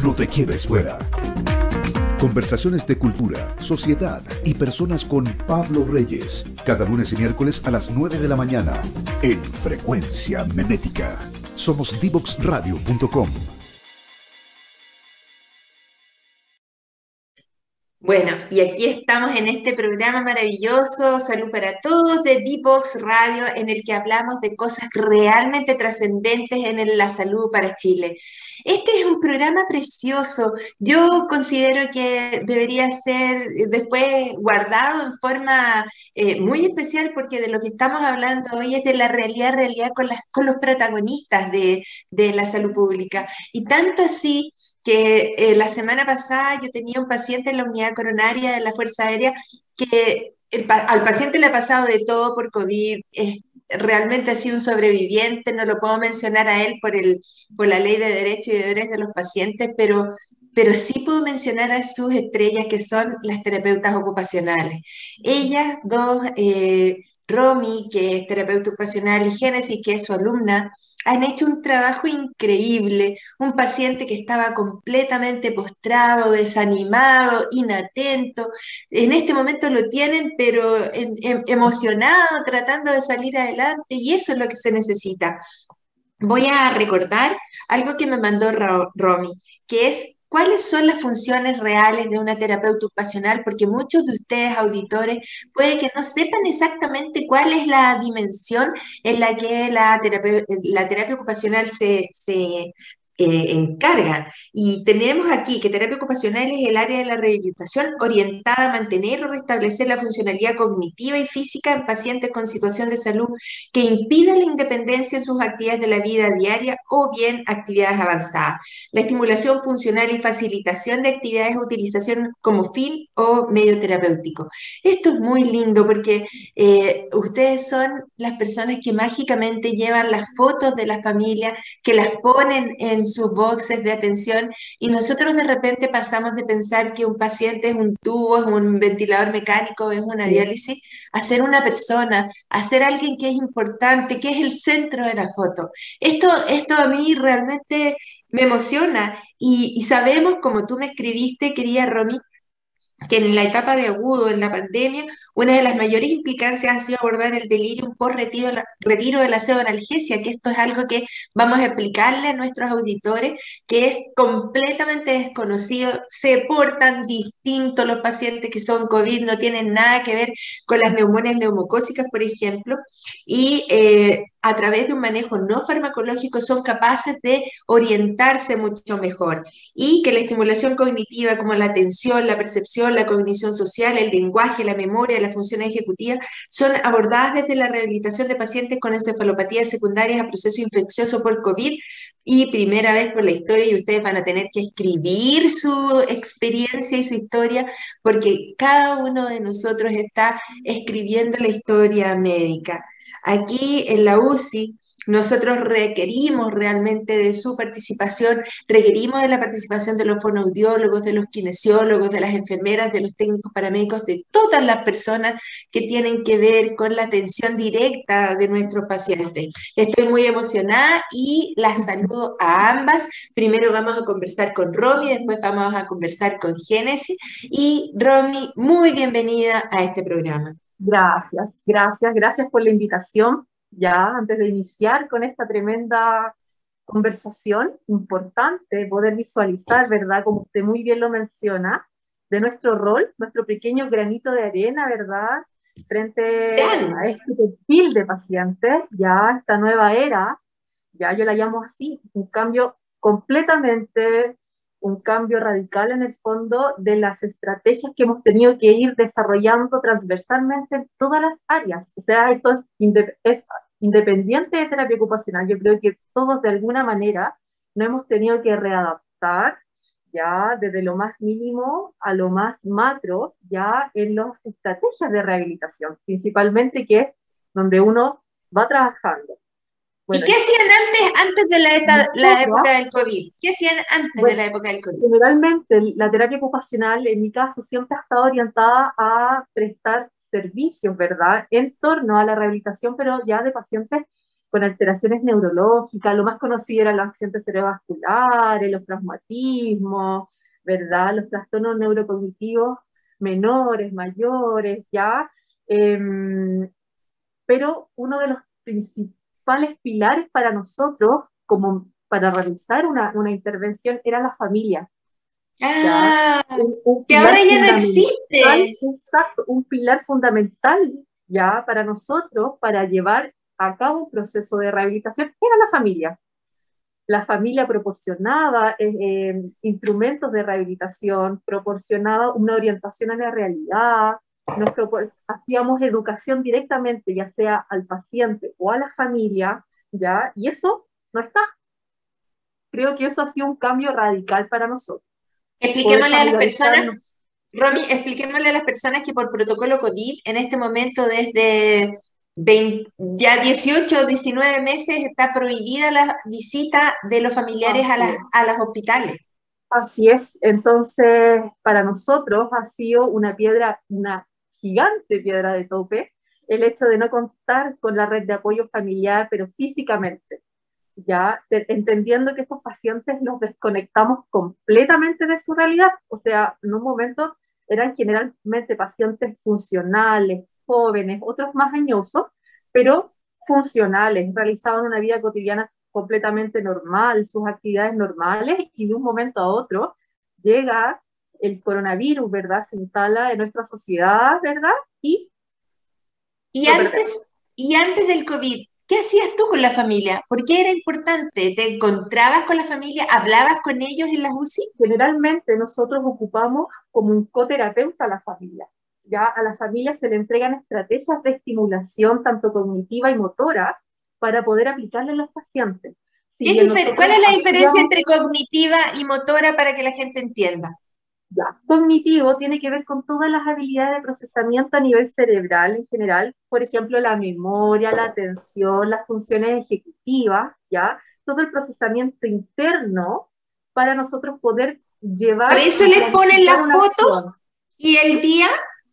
No te quedes fuera. Conversaciones de cultura, sociedad y personas con Pablo Reyes. Cada lunes y miércoles a las 9 de la mañana en Frecuencia Memética. Somos Divoxradio.com. Bueno, y aquí estamos en este programa maravilloso, Salud para Todos, de Divox Radio, en el que hablamos de cosas realmente trascendentes en la salud para Chile. Este es un programa precioso. Yo considero que debería ser después guardado en forma muy especial, porque de lo que estamos hablando hoy es de la realidad con los protagonistas de la salud pública. Y tanto así que la semana pasada yo tenía un paciente en la unidad coronaria de la Fuerza Aérea que al paciente le ha pasado de todo por COVID, realmente ha sido un sobreviviente, no lo puedo mencionar a él por la ley de derechos y deberes de los pacientes, pero sí puedo mencionar a sus estrellas que son las terapeutas ocupacionales. Ellas dos, Romy, que es terapeuta ocupacional, y Génesis, que es su alumna, han hecho un trabajo increíble. Un paciente que estaba completamente postrado, desanimado, inatento. En este momento lo tienen, pero emocionado, tratando de salir adelante, y eso es lo que se necesita. Voy a recordar algo que me mandó Romy, que es cuáles son las funciones reales de una terapeuta ocupacional, porque muchos de ustedes, auditores, puede que no sepan exactamente cuál es la dimensión en la que la terapia ocupacional se encarga. Y tenemos aquí que terapia ocupacional es el área de la rehabilitación orientada a mantener o restablecer la funcionalidad cognitiva y física en pacientes con situación de salud que impida la independencia en sus actividades de la vida diaria o bien actividades avanzadas. La estimulación funcional y facilitación de actividades de utilización como fin o medio terapéutico. Esto es muy lindo porque ustedes son las personas que mágicamente llevan las fotos de la familia, que las ponen en sus boxes de atención, y nosotros de repente pasamos de pensar que un paciente es un tubo, es un ventilador mecánico, es una Sí. diálisis, a ser una persona, a ser alguien que es importante, que es el centro de la foto. Esto a mí realmente me emociona, y sabemos, como tú me escribiste, querida Romy, que en la etapa de agudo, en la pandemia, una de las mayores implicancias ha sido abordar el delirium por retiro de la pseudoanalgesia, que esto es algo que vamos a explicarle a nuestros auditores, que es completamente desconocido, se portan distintos los pacientes que son COVID, no tienen nada que ver con las neumonias neumocócicas, por ejemplo, y a través de un manejo no farmacológico son capaces de orientarse mucho mejor, y que la estimulación cognitiva como la atención, la percepción, la cognición social, el lenguaje, la memoria, la función ejecutiva, son abordadas desde la rehabilitación de pacientes con encefalopatías secundarias a proceso infeccioso por COVID, y primera vez por la historia, y ustedes van a tener que escribir su experiencia y su historia, porque cada uno de nosotros está escribiendo la historia médica. Aquí en la UCI nosotros requerimos realmente de su participación, requerimos de la participación de los fonoaudiólogos, de los kinesiólogos, de las enfermeras, de los técnicos paramédicos, de todas las personas que tienen que ver con la atención directa de nuestros pacientes. Estoy muy emocionada y las saludo a ambas. Primero vamos a conversar con Romy, después vamos a conversar con Génesis. Y Romy, muy bienvenida a este programa. Gracias por la invitación. Ya antes de iniciar con esta tremenda conversación, importante poder visualizar, ¿verdad? Como usted muy bien lo menciona, de nuestro rol, nuestro pequeño granito de arena, ¿verdad? Frente a este perfil de pacientes, ya esta nueva era, ya yo la llamo así, un cambio radical en el fondo de las estrategias que hemos tenido que ir desarrollando transversalmente en todas las áreas. O sea, esto es independiente de terapia ocupacional. Yo creo que todos de alguna manera nos hemos tenido que readaptar ya desde lo más mínimo a lo más macro, ya en las estrategias de rehabilitación, principalmente, que es donde uno va trabajando. Bueno, ¿y qué hacían antes de la época del COVID? ¿Qué hacían antes de la época del COVID? Generalmente la terapia ocupacional, en mi caso, siempre ha estado orientada a prestar servicios, ¿verdad?, en torno a la rehabilitación, pero ya de pacientes con alteraciones neurológicas, lo más conocido eran los accidentes cerebrovasculares, los traumatismos, ¿verdad? Los trastornos neurocognitivos menores, mayores, ¿ya? Pero uno de los principales pilares para nosotros, como para realizar una intervención, era la familia, ¿ya? Ah, Un que pilar ahora ya no fundamental, existe. exacto, un pilar fundamental, ¿ya? Para nosotros, para llevar a cabo un proceso de rehabilitación, era la familia. La familia proporcionaba instrumentos de rehabilitación, proporcionaba una orientación a la realidad, hacíamos educación directamente, ya sea al paciente o a la familia, ¿ya? Y eso no está. Creo que eso ha sido un cambio radical para nosotros. Poder Expliquémosle a las personas, familiarizarnos. Romy, expliquémosle a las personas que por protocolo COVID, en este momento desde 20 ya 18 o 19 meses está prohibida la visita de los familiares Así es. a los hospitales. Así es. Entonces, para nosotros ha sido una gigante piedra de tope, el hecho de no contar con la red de apoyo familiar, pero físicamente, ya entendiendo que estos pacientes los desconectamos completamente de su realidad. O sea, en un momento eran generalmente pacientes funcionales, jóvenes, otros más añosos, pero funcionales, realizaban una vida cotidiana completamente normal, sus actividades normales, y de un momento a otro llega el coronavirus, ¿verdad? Se instala en nuestra sociedad, ¿verdad? Y Y lo perdemos. antes del COVID, ¿qué hacías tú con la familia? ¿Por qué era importante? ¿Te encontrabas con la familia? ¿Hablabas con ellos en las UCI? Generalmente nosotros ocupamos como un coterapeuta a la familia. Ya a la familia se le entregan estrategias de estimulación tanto cognitiva y motora para poder aplicarle a los pacientes. Si bien ¿Cuál nosotros es la diferencia hacíamos entre cognitiva y motora para que la gente entienda? ya, cognitivo tiene que ver con todas las habilidades de procesamiento a nivel cerebral en general, por ejemplo, la memoria, la atención, las funciones ejecutivas, ¿ya? Todo el procesamiento interno para nosotros poder Por llevar eso y les ponen planificar las una fotos acción. y el día.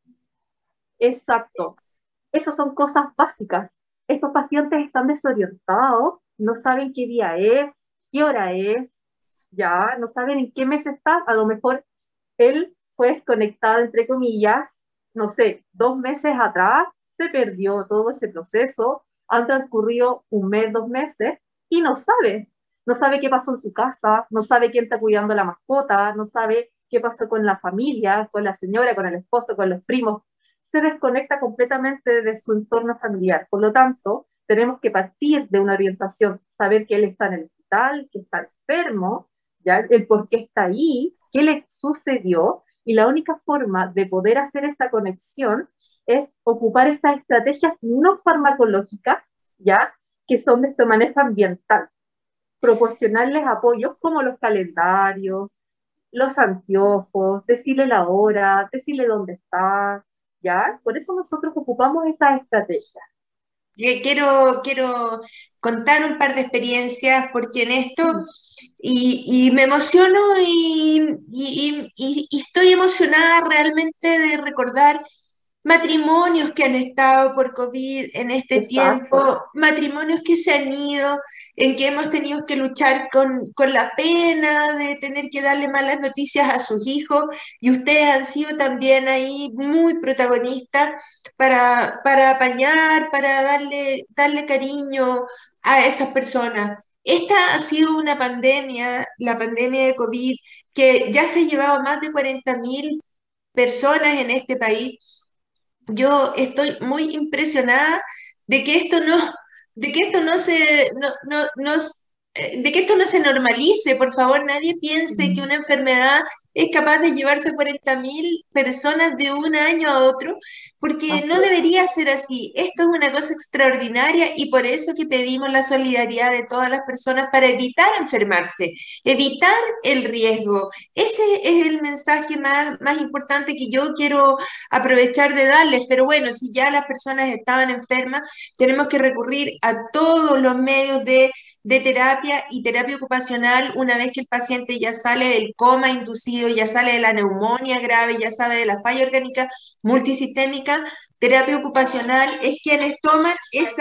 Exacto. Esas son cosas básicas. Estos pacientes están desorientados, no saben qué día es, qué hora es, ya, no saben en qué mes está. A lo mejor él fue desconectado, entre comillas, no sé, 2 meses atrás, se perdió todo ese proceso, han transcurrido un mes, 2 meses, y no sabe qué pasó en su casa, no sabe quién está cuidando a la mascota, no sabe qué pasó con la familia, con la señora, con el esposo, con los primos, se desconecta completamente de su entorno familiar. Por lo tanto, tenemos que partir de una orientación, saber que él está en el hospital, que está enfermo, ¿ya? El por qué está ahí, qué le sucedió, y la única forma de poder hacer esa conexión es ocupar estas estrategias no farmacológicas, ¿ya? Que son de este manejo ambiental, proporcionarles apoyos como los calendarios, los anteojos, decirle la hora, decirle dónde está, ¿ya? Por eso nosotros ocupamos esas estrategias. Quiero contar un par de experiencias porque en esto, y me emociono y estoy emocionada realmente de recordar matrimonios que han estado por COVID en este Exacto. tiempo, matrimonios que se han ido, en que hemos tenido que luchar con la pena de tener que darle malas noticias a sus hijos, y ustedes han sido también ahí muy protagonistas para apañar, para darle cariño a esas personas. Esta ha sido una pandemia, la pandemia de COVID, que ya se ha llevado más de 40.000 personas en este país. Yo estoy muy impresionada de que esto no, de que esto no se, de que esto no se normalice. Por favor, nadie piense que una enfermedad es capaz de llevarse 40.000 personas de un año a otro, porque Así no es. debería ser así. Esto es una cosa extraordinaria y por eso que pedimos la solidaridad de todas las personas para evitar enfermarse, evitar el riesgo. Ese es el mensaje más importante que yo quiero aprovechar de darles, pero bueno, si ya las personas estaban enfermas, tenemos que recurrir a todos los medios de terapia y terapia ocupacional una vez que el paciente ya sale del coma inducido, ya sale de la neumonía grave, ya sabe de la falla orgánica multisistémica. Terapia ocupacional es quienes toman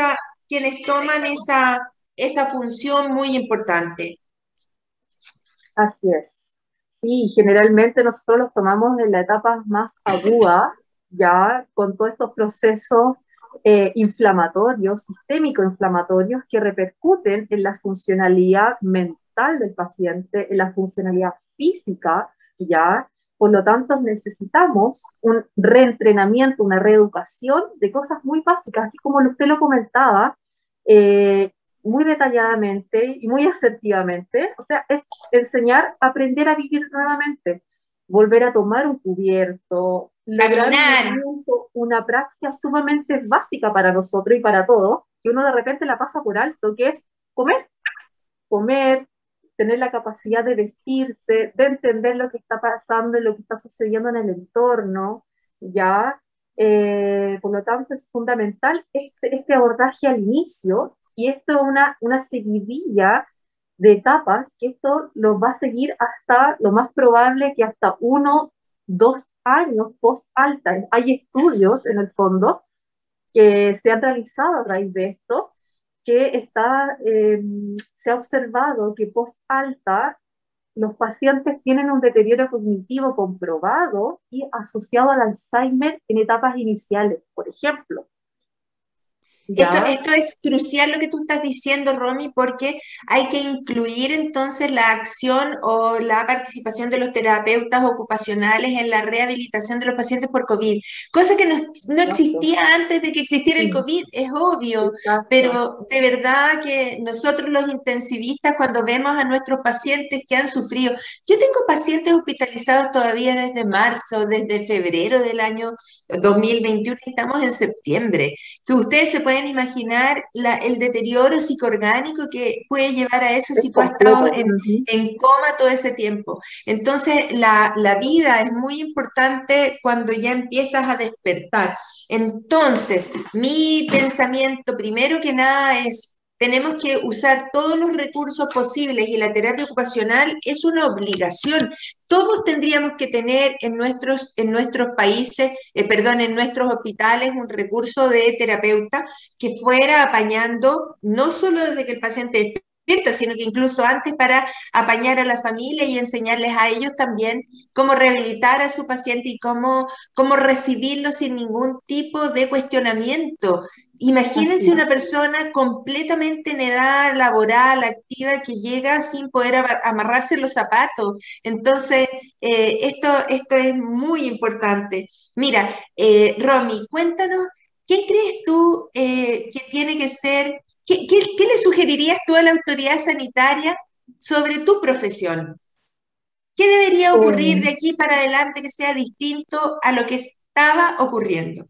quienes toman esa función muy importante. Así es. Sí, generalmente nosotros los tomamos en la etapa más aguda, ya con todos estos procesos inflamatorios, sistémico-inflamatorios, que repercuten en la funcionalidad mental del paciente, en la funcionalidad física, ya. Por lo tanto, necesitamos un reentrenamiento, una reeducación de cosas muy básicas, así como usted lo comentaba, muy detalladamente y muy asertivamente. O sea, es enseñar a aprender a vivir nuevamente, volver a tomar un cubierto, lograr una praxis sumamente básica para nosotros y para todos, que uno de repente la pasa por alto, que es comer, tener la capacidad de vestirse, de entender lo que está pasando y lo que está sucediendo en el entorno, ¿ya? Por lo tanto, es fundamental este abordaje al inicio, y esto es una seguidilla de etapas, que esto lo va a seguir hasta, lo más probable, que hasta 1, 2 años post-alta. Hay estudios, en el fondo, que se han realizado a raíz de esto, que se ha observado que post-alta los pacientes tienen un deterioro cognitivo comprobado y asociado al Alzheimer en etapas iniciales, por ejemplo. Esto es crucial lo que tú estás diciendo, Romy, porque hay que incluir entonces la acción o la participación de los terapeutas ocupacionales en la rehabilitación de los pacientes por COVID, cosa que no existía antes de que existiera el COVID, es obvio. Exacto. Pero de verdad que nosotros los intensivistas, cuando vemos a nuestros pacientes que han sufrido, yo tengo pacientes hospitalizados todavía desde marzo, desde febrero del año 2021, estamos en septiembre. Entonces, ustedes se pueden imaginar el deterioro psicoorgánico que puede llevar a eso si tú has estado en coma todo ese tiempo. Entonces, la vida es muy importante cuando ya empiezas a despertar. Entonces, mi pensamiento, primero que nada, es: tenemos que usar todos los recursos posibles, y la terapia ocupacional es una obligación. Todos tendríamos que tener en nuestros países, en nuestros hospitales, un recurso de terapeuta que fuera apañando, no solo desde que el paciente despierta, sino que incluso antes, para apañar a la familia y enseñarles a ellos también cómo rehabilitar a su paciente y cómo recibirlo sin ningún tipo de cuestionamiento. Imagínense una persona completamente en edad laboral, activa, que llega sin poder amarrarse los zapatos. Entonces, esto es muy importante. Mira, Romy, cuéntanos, ¿qué crees tú que tiene que ser, qué le sugerirías tú a la autoridad sanitaria sobre tu profesión? ¿Qué debería ocurrir de aquí para adelante que sea distinto a lo que estaba ocurriendo?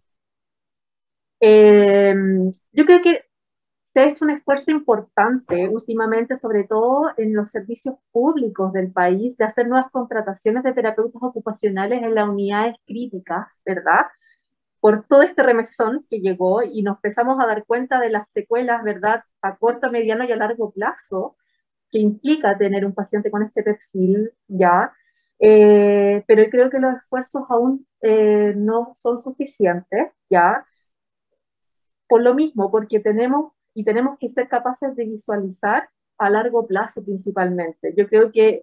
Yo creo que se ha hecho un esfuerzo importante últimamente, sobre todo en los servicios públicos del país, de hacer nuevas contrataciones de terapeutas ocupacionales en las unidades críticas, ¿verdad? Por todo este remesón que llegó, y nos empezamos a dar cuenta de las secuelas, ¿verdad?, a corto, mediano y a largo plazo, que implica tener un paciente con este perfil, ¿ya? Pero creo que los esfuerzos aún no son suficientes, ¿ya? Por lo mismo, porque tenemos que ser capaces de visualizar a largo plazo principalmente. Yo creo que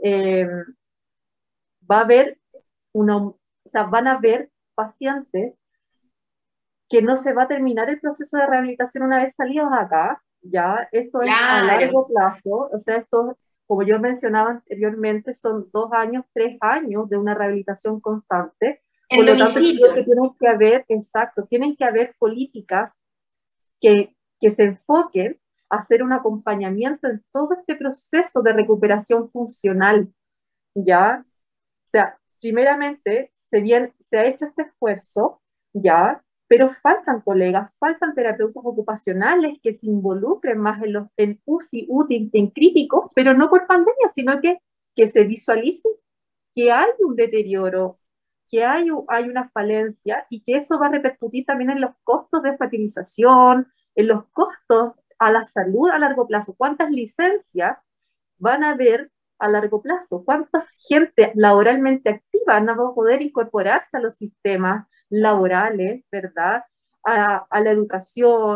van a haber pacientes que no se va a terminar el proceso de rehabilitación una vez salidos de acá, ¿ya? Esto es a largo plazo, o sea, esto, como yo mencionaba anteriormente, son 2 años, 3 años de una rehabilitación constante. Por lo tanto, creo que tienen que haber políticas que se enfoquen a hacer un acompañamiento en todo este proceso de recuperación funcional, ¿ya? O sea, primeramente se ha hecho este esfuerzo, ¿ya? Pero faltan colegas, faltan terapeutas ocupacionales que se involucren más en UCI, UTI, en críticos, pero no por pandemia, sino que se visualice que hay un deterioro, que hay una falencia, y que eso va a repercutir también en los costos de fertilización, en los costos a la salud a largo plazo. ¿Cuántas licencias van a haber a largo plazo? ¿Cuánta gente laboralmente activa no va a poder incorporarse a los sistemas laborales, ¿verdad? A la educación,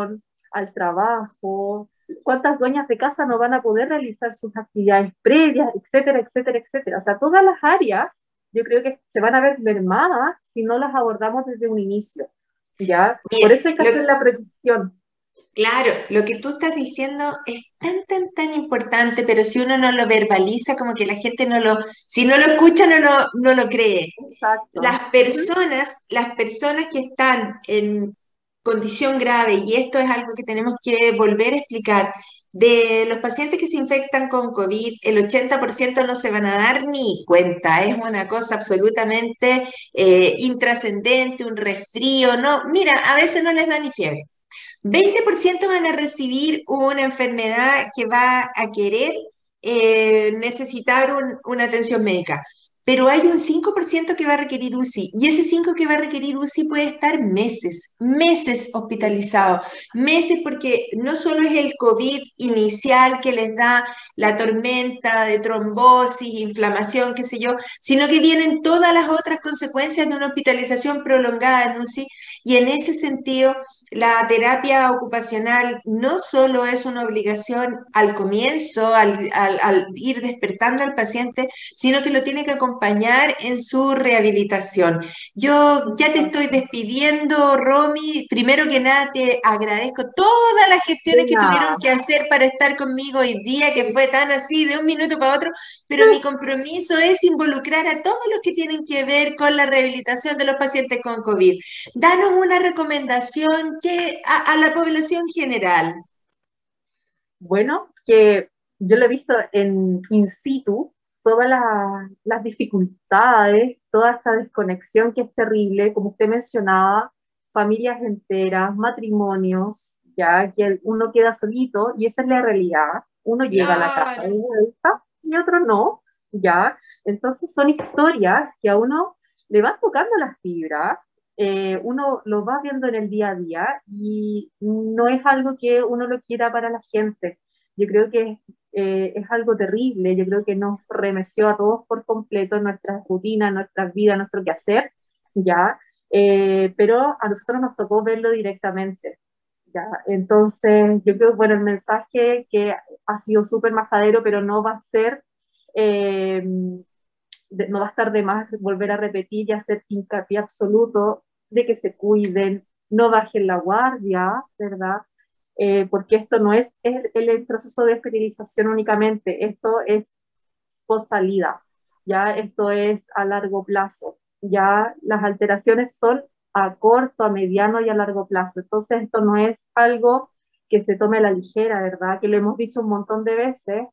al trabajo, cuántas dueñas de casa no van a poder realizar sus actividades previas, etcétera, etcétera, etcétera. O sea, todas las áreas yo creo que se van a ver mermadas si no las abordamos desde un inicio, ¿ya? Mira, Por eso hay que hacer la predicción. claro, lo que tú estás diciendo es tan importante, pero si uno no lo verbaliza, como que la gente si no lo escucha, no lo cree. Exacto. Ujú. Las personas que están en condición grave, y esto es algo que tenemos que volver a explicar, de los pacientes que se infectan con COVID, el 80% no se van a dar ni cuenta, es una cosa absolutamente intrascendente, un resfrío, no, mira, a veces no les da ni fiebre. 20% van a recibir una enfermedad que va a querer necesitar una atención médica, pero hay un 5% que va a requerir UCI y ese 5 que va a requerir UCI puede estar meses hospitalizado, meses porque no solo es el COVID inicial que les da la tormenta de trombosis, inflamación, qué sé yo, sino que vienen todas las otras consecuencias de una hospitalización prolongada en UCI y en ese sentido la terapia ocupacional no solo es una obligación al comienzo, al ir despertando al paciente, sino que lo tiene que acompañar en su rehabilitación. Yo ya te estoy despidiendo, Romy. Primero que nada, te agradezco todas las De gestiones que tuvieron nada. que hacer para estar conmigo hoy día, que fue tan así de un minuto para otro, pero mi compromiso es involucrar a todos los que tienen que ver con la rehabilitación de los pacientes con COVID. Danos una recomendación a la población general. Bueno, que yo lo he visto en in situ, todas las dificultades, toda esta desconexión que es terrible, como usted mencionaba, familias enteras, matrimonios, ya que uno queda solito y esa es la realidad. Uno llega a la casa de Claro. vuelta y otro no, ya. Entonces son historias que a uno le van tocando las fibras, uno lo va viendo en el día a día y no es algo que uno lo quiera para la gente. Yo creo que es algo terrible, yo creo que nos remeció a todos por completo en nuestras rutinas, nuestras vidas, nuestro quehacer, ¿ya? Pero a nosotros nos tocó verlo directamente, ¿ya? Entonces, yo creo, bueno, el mensaje que ha sido súper majadero, pero no va a ser... Eh, no va a estar de más volver a repetir y hacer hincapié absoluto de que se cuiden, no bajen la guardia, ¿verdad? Porque esto no es el proceso de esterilización únicamente, esto es post salida, ya esto es a largo plazo, ya las alteraciones son a corto, a mediano y a largo plazo, entonces esto no es algo que se tome a la ligera, ¿verdad? Que lo hemos dicho un montón de veces,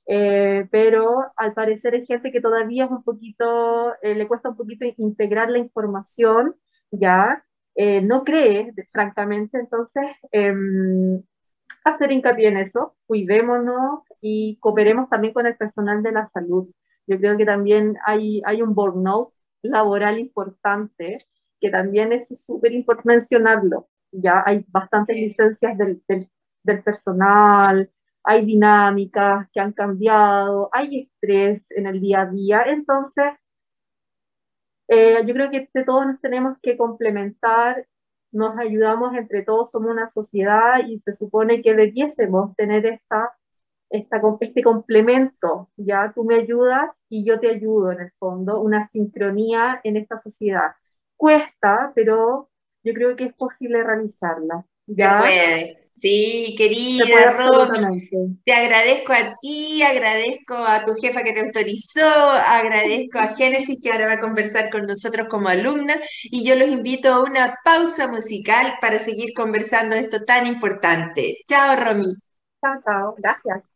pero al parecer hay gente que todavía es un poquito, le cuesta un poquito integrar la información, ya no cree, francamente, entonces hacer hincapié en eso, cuidémonos y cooperemos también con el personal de la salud. Yo creo que también hay un burnout laboral importante, que también es súper importante mencionarlo. Ya hay bastantes licencias del personal, hay dinámicas que han cambiado, hay estrés en el día a día, entonces yo creo que entre todos nos tenemos que complementar, nos ayudamos entre todos, somos una sociedad y se supone que debiésemos tener este complemento, ya tú me ayudas y yo te ayudo en el fondo, una sincronía en esta sociedad. Cuesta, pero yo creo que es posible realizarla, Se ya puede. Sí, se puede querida Romy, absolutamente. te agradezco a ti, agradezco a tu jefa que te autorizó, agradezco a Génesis que ahora va a conversar con nosotros como alumna y yo los invito a una pausa musical para seguir conversando esto tan importante. Chao, Romy. Chao, chao, gracias.